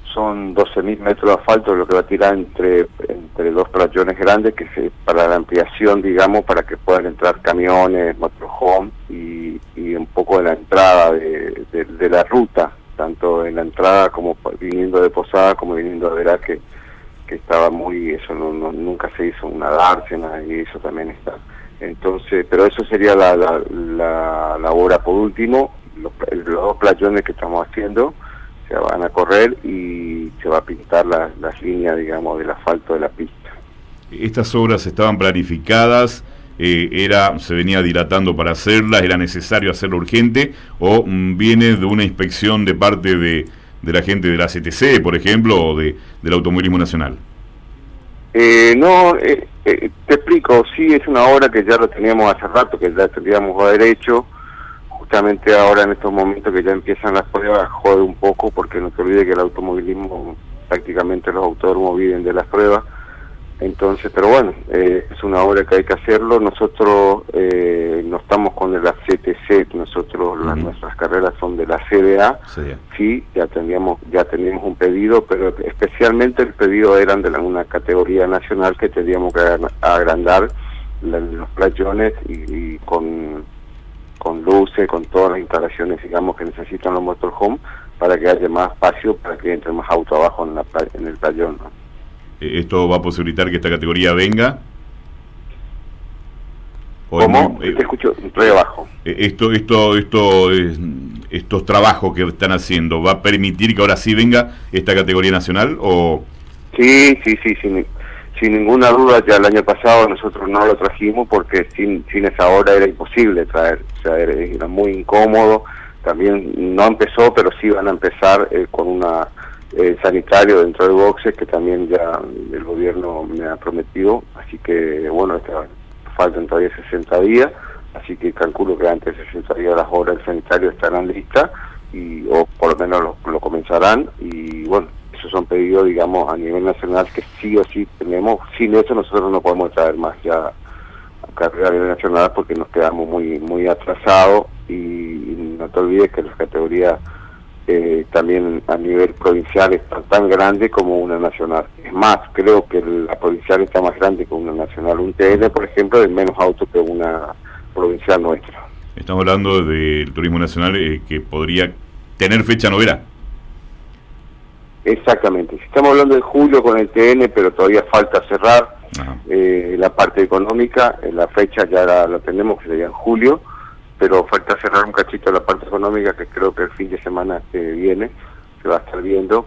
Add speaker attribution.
Speaker 1: son 12.000 metros de asfalto lo que va a tirar entre dos playones grandes para la ampliación, digamos, para que puedan entrar camiones, motorhome y un poco de la entrada de la ruta, tanto en la entrada como viniendo de Posada como viniendo de Verá, que estaba muy, eso nunca se hizo una dársena, y eso también está. Entonces, pero eso sería la obra por último. Los dos playones que estamos haciendo se van a correr y se va a pintar las líneas, digamos, del asfalto de la pista.
Speaker 2: ¿Estas obras estaban planificadas? ¿Se venía dilatando para hacerlas? ¿Era necesario hacerlo urgente? ¿O viene de una inspección de parte de la gente de la CTC, por ejemplo, o del automovilismo nacional?
Speaker 1: No, te explico. Sí, es una obra que ya lo teníamos hace rato, que ya tendríamos haber hecho. Justamente ahora en estos momentos que ya empiezan las pruebas, jode un poco, porque no te olvides que el automovilismo, prácticamente los autódromos viven de las pruebas. Entonces, pero bueno, es una obra que hay que hacerlo. Nosotros no estamos con la CTC, nuestras carreras son de la CDA. Sí, ya teníamos un pedido, pero especialmente el pedido eran de una categoría nacional que teníamos que agrandar los playones y con luces, con todas las instalaciones, digamos, que necesitan los motorhome, para que haya más espacio, para que entre más auto abajo en el playón, ¿no?
Speaker 2: ¿Esto va a posibilitar que esta categoría venga?
Speaker 1: ¿Cómo? Te escucho re abajo.
Speaker 2: Estos trabajos que están haciendo, ¿va a permitir que ahora sí venga esta categoría nacional? ¿O?
Speaker 1: Sí, sin ninguna duda. Ya el año pasado nosotros no lo trajimos porque sin esa hora era imposible traer, o sea, era muy incómodo. También no empezó, pero sí van a empezar con una sanitario dentro del boxe, que también ya el gobierno me ha prometido, así que bueno, faltan todavía 60 días, así que calculo que antes de 60 días las obras del sanitario estarán listas, o por lo menos lo comenzarán, y bueno, esos son pedidos, digamos, a nivel nacional que sí o sí tenemos. Sin eso nosotros no podemos traer más ya a carrera a nivel nacional, porque nos quedamos muy atrasados, y no te olvides que las categorías también a nivel provincial está tan grande como una nacional. Es más, creo que la provincial está más grande que una nacional. Un TN, por ejemplo, es menos auto que una provincial nuestra.
Speaker 2: Estamos hablando del turismo nacional que podría tener fecha novela.
Speaker 1: Exactamente. Si estamos hablando de julio con el TN, pero todavía falta cerrar la parte económica. La fecha ya la tenemos, que sería en julio, pero falta cerrar un cachito de la parte económica, que creo que el fin de semana que viene se va a estar viendo,